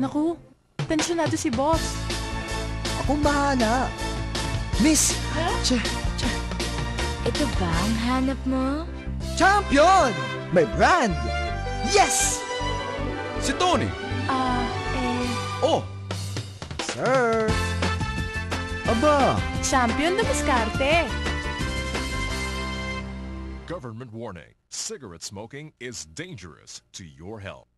Naku, tensyonado si boss. Akong bahala. Miss! Ito ba ang hanap mo? Champion! May brand! Yes! Si Tony! Oh! Sir! Aba! Champion na diskarte. Government warning. Cigarette smoking is dangerous to your health.